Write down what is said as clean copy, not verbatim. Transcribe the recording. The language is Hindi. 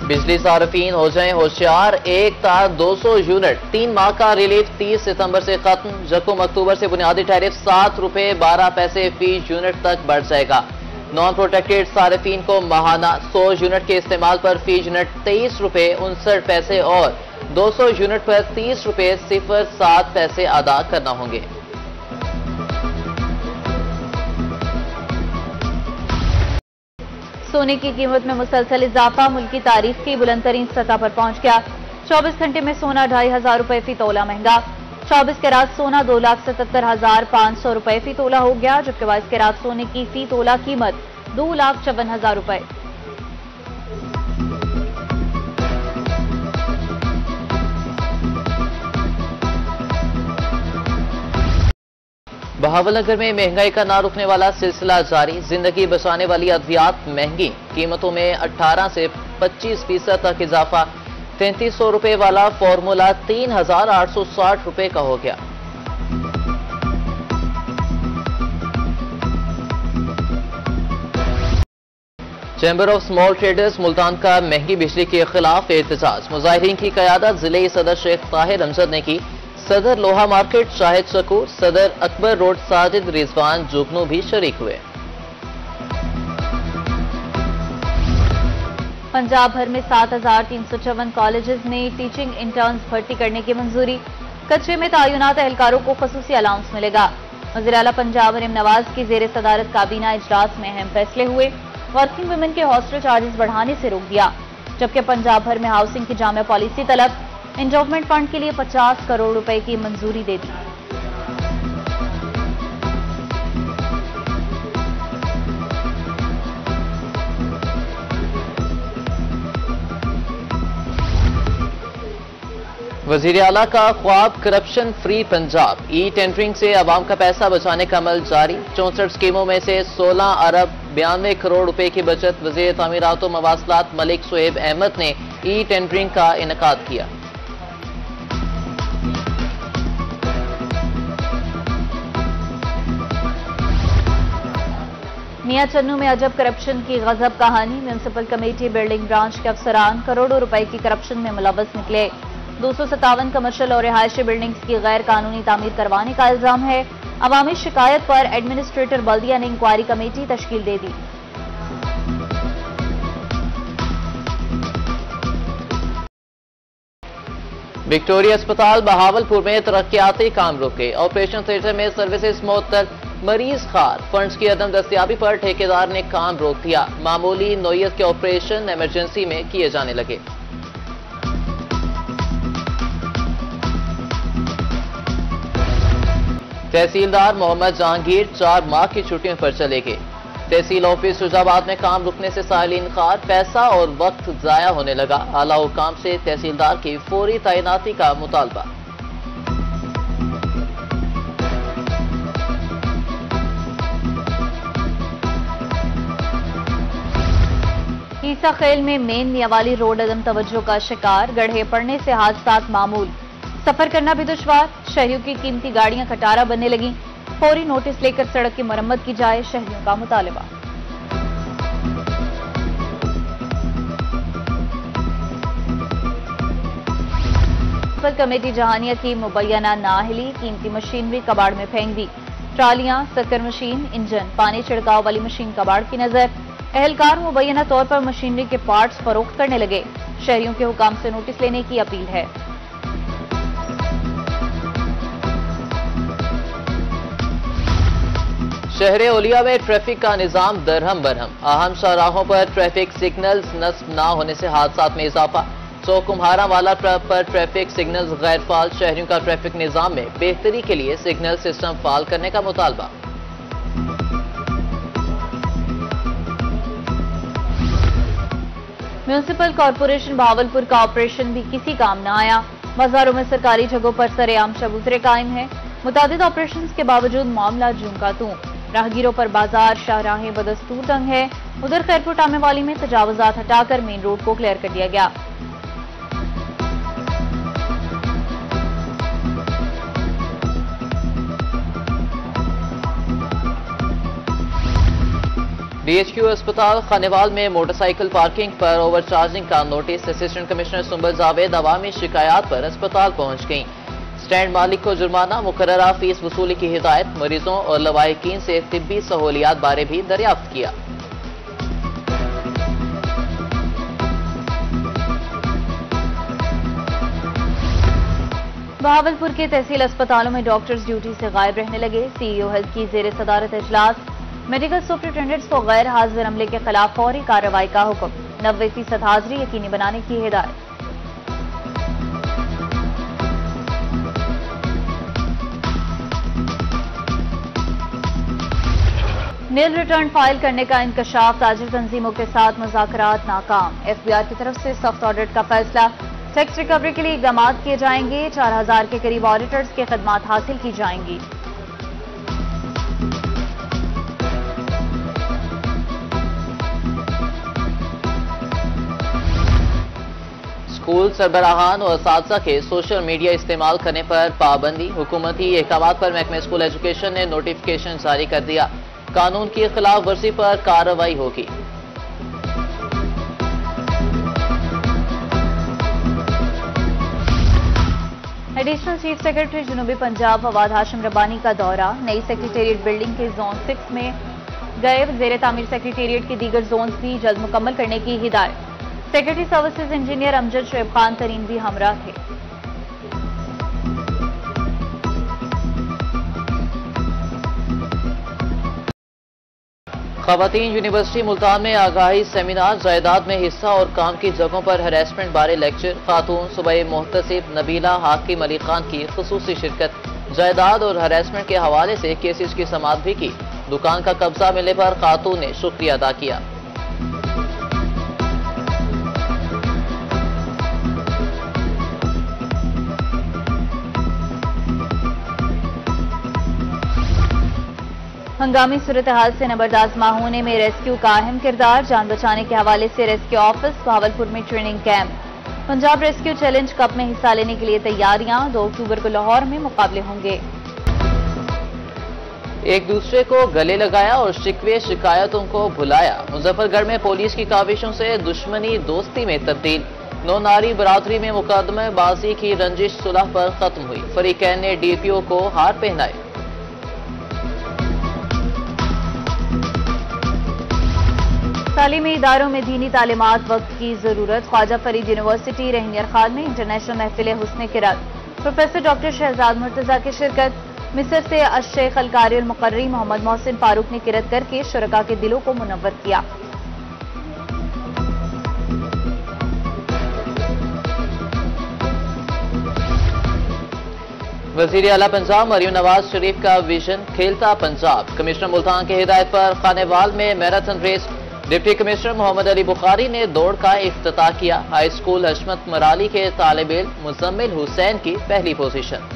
बिजली सार्फिन हो जाएं होशियार, एक तार 200 यूनिट 3 माह का रिलीफ 30 सितंबर से खत्म। यकम अक्टूबर से बुनियादी टैरिफ 7 रुपए 12 पैसे फी यूनिट तक बढ़ जाएगा। नॉन प्रोटेक्टेड सार्फिन को माहाना 100 यूनिट के इस्तेमाल पर फी यूनिट 23 रुपए 59 पैसे और 200 यूनिट पर 30 रुपए 07 पैसे अदा करना होंगे। सोने की कीमत में मुसलसल इजाफा मुल्की तारीख की बुलंदतरीन सतह पर पहुंच गया। 24 घंटे में सोना 2500 रुपए फी तोला महंगा। 24 कैरात सोना 2,77,500 रुपए फी तोला हो गया, जबकि 22 कैरात सोने की फी तोला कीमत 2,54,000 रुपए। बहावलनगर में महंगाई का ना रुकने वाला सिलसिला जारी। जिंदगी बचाने वाली अद्वियात महंगी, कीमतों में 18 से 25% तक इजाफा। 3300 रुपए वाला फॉर्मूला 3,860 रुपए का हो गया। Chamber of small traders Multan का महंगी बिजली के खिलाफ एहतजाज। मुजाहिरीन की क़यादत जिले सदर शेख ताहिर अमजद ने की। सदर लोहा मार्केट शाहिद शकूर, सदर अकबर रोड साजिद रिजवान जुगनू भी शरीक हुए। पंजाब भर में 7,354 कॉलेजेस में टीचिंग इंटर्न्स भर्ती करने की मंजूरी। कचरे में तैनात एहलकारों को खसूसी अलाउंस मिलेगा। वज़ीर आला पंजाब मरियम नवाज की जेर सदारत काबीना इजलास में अहम फैसले हुए। वर्किंग वुमेन के हॉस्टल चार्जेस बढ़ाने से रोक दिया, जबकि पंजाब भर में हाउसिंग की जामिया पॉलिसी तलब। एंडोवमेंट फंड के लिए 50 करोड़ रुपए की मंजूरी दे दी। वजीर आला का ख्वाब corruption free Punjab. E tendering से आवाम का पैसा बचाने का अमल जारी। 64 स्कीमों में से 16 अरब 92 करोड़ रुपए की बचत। वजीर तामीरात व मवासलात मलिक सुहेब अहमद ने ई टेंडरिंग का इनेकाद किया। मियां चन्नू में अजब करप्शन की गजब कहानी। म्यूनिसिपल कमेटी बिल्डिंग ब्रांच के अफसरान करोड़ों रुपए की करप्शन में मुलव्वस निकले। 257 कमर्शियल और रिहायशी बिल्डिंग्स की गैर कानूनी तामीर करवाने का इल्जाम है। अवामी शिकायत पर एडमिनिस्ट्रेटर बल्दिया ने इंक्वायरी कमेटी तश्कील दे दी। विक्टोरिया अस्पताल बहावलपुर में तरक्याती काम रुके। ऑपरेशन थिएटर में सर्विसेज मअतल, मरीज खार। फंड्स की अदम दस्तियाबी पर ठेकेदार ने काम रोक दिया। मामूली नौयत के ऑपरेशन इमरजेंसी में किए जाने लगे। तहसीलदार मोहम्मद जहांगीर 4 माह की छुट्टियों पर चले गए। तहसील ऑफिस शुजाबाद में काम रुकने से साइलिन खार, पैसा और वक्त जाया होने लगा। आला हुकाम से तहसीलदार की फौरी तैनाती का मुतालबा। ईसा खेल में मेन मियावाली रोड अदम तवज्जो का शिकार। गड्ढे पड़ने से हादसात मामूल, सफर करना भी दुश्वार। शहरियों की कीमती गाड़ियां खटारा बनने लगी। फौरी नोटिस लेकर सड़क की मरम्मत की जाए, शहरियों का मुतालबा। म्युनिसिपल कमेटी जहानिया की मुबैना ना हिली। कीमती मशीनरी कबाड़ में फेंक दी। ट्रालियां, सक्कर मशीन, इंजन, पानी छिड़काव वाली मशीन कबाड़ की नजर। एहलकार मुबैना तौर पर मशीनरी के पार्ट्स फरोख्त करने लगे। शहरियों के हुकाम से नोटिस लेने की अपील है। शहर ओलिया में ट्रैफिक का निजाम दरहम बरहम। अहम शाहराहों पर ट्रैफिक सिग्नल्स नस्ब न होने से हादसात में इजाफा। चौक कुम्हारा वाला पर ट्रैफिक सिग्नल्स गैर फाल। शहरियों का ट्रैफिक निजाम में बेहतरी के लिए सिग्नल सिस्टम फाल करने का मुतालबा। म्यूनिसिपल कॉरपोरेशन बहावलपुर का ऑपरेशन भी किसी काम न आया। बाजारों में सरकारी जगहों पर सरेआम चबूतरे कायम हैं। मुतादिद ऑपरेशंस के बावजूद मामला जूं का तूं। राहगीरों पर बाजार शाहराहें बदस्तूर तंग है। उधर खैरपुर टामेवाली में तजावुजात हटाकर मेन रोड को क्लियर कर दिया गया। DHQ अस्पताल खानेवाल में मोटरसाइकिल पार्किंग पर ओवरचार्जिंग का notice. Assistant commissioner Sumbal Javed अवामी शिकायत पर अस्पताल पहुंच गईं। स्टैंड मालिक को जुर्माना मुकर्ररा फीस वसूली की हिदायत। मरीजों और लवाहिकीन से तिब्बी सहूलियात बारे भी दरियाफ्त किया। बहावलपुर के तहसील अस्पतालों में डॉक्टर्स ड्यूटी से गायब रहने लगे। CEO हेल्थ की जेर सदारत इजलास। मेडिकल सुपरिटेंडेंट्स को गैर हाजिर अमले के खिलाफ फौरी कार्रवाई का हुक्म। 90% हाजिरी यकीनी बनाने की हिदायत। नील रिटर्न फाइल करने का इंकशाफ। ताजिर तंजीमों के साथ मुज़ाकरात नाकाम। FBI की तरफ से सख्त ऑडिट का फैसला। टैक्स रिकवरी के लिए इकदाम किए जाएंगे। 4000 के करीब ऑडिटर्स की खदमात हासिल की जाएंगी। स्कूल सरबराहान और असातिज़ा के सोशल मीडिया इस्तेमाल करने पर पाबंदी। हुकूमती अहकाम पर महकमा स्कूल एजुकेशन ने नोटिफिकेशन जारी कर दिया। कानून की खिलाफ वर्जी पर कार्रवाई होगी। एडिशनल चीफ सेक्रेटरी जनूबी पंजाब फवाद हाशिम रब्बानी का दौरा। नई सेक्रेटेरिएट बिल्डिंग के जोन 6 में गए। जेर तामीर सेक्रेटेरिएट के दीगर जोन्स भी जल्द मुकम्मल करने की हिदायत। Secretary services engineer Amjad Shoaib Khan Tareen भी हमरा थे। खवातीन यूनिवर्सिटी मुल्तान में आगाही सेमिनार। जायदाद में हिस्सा और काम की जगहों पर हरासमेंट बारे लेक्चर। खातून सुबह मोहतसिब नबीला हाकिम अली खान की खुसूसी शिरकत। जायदाद और हरासमेंट के हवाले से केसेस की समाअत भी की। दुकान का कब्जा मिलने पर खातून ने शुक्रिया अदा किया। हंगामी सूरत हाल से नबरदाज माहौने में रेस्क्यू का अहम किरदार। जान बचाने के हवाले से रेस्क्यू ऑफिस। बहावलपुर में training camp. Punjab rescue challenge cup में हिस्सा लेने के लिए तैयारियां। 2 अक्टूबर को लाहौर में मुकाबले होंगे। एक दूसरे को गले लगाया और शिकवे शिकायतों को भुलाया। मुजफ्फरगढ़ में पुलिस की काविशों से दुश्मनी दोस्ती में तब्दील। 9 नारी बरादरी में मुकदमेबाजी की रंजिश सुलह पर खत्म हुई। फरीकैन ने DPO को हार पहनाए। तालीमी इदारों में दीनी तालीमात वक्त की जरूरत। ख्वाजा फरीद यूनिवर्सिटी रहनियर खान में इंटरनेशनल महफिल हुस्न किरात। प्रोफेसर डॉक्टर शहजाद मुर्तजा की शिरकत। मिस्र से अशेख अलकारी मुकर्री मोहम्मद मोहसिन फारूक ने किरत करके शुरका के दिलों को मुनव्वर किया। वजीर आला पंजाब मरियम नवाज शरीफ का विजन खेलता पंजाब। कमिश्नर मुल्तान की हिदायत पर खानेवाल में marathon race. Deputy commissioner Muhammad Ali Bukhari ने दौड़ का इफ्तिताह किया। हाई स्कूल हशमत मराली के तालिब इल्म मुजम्मिल हुसैन की पहली पोजीशन।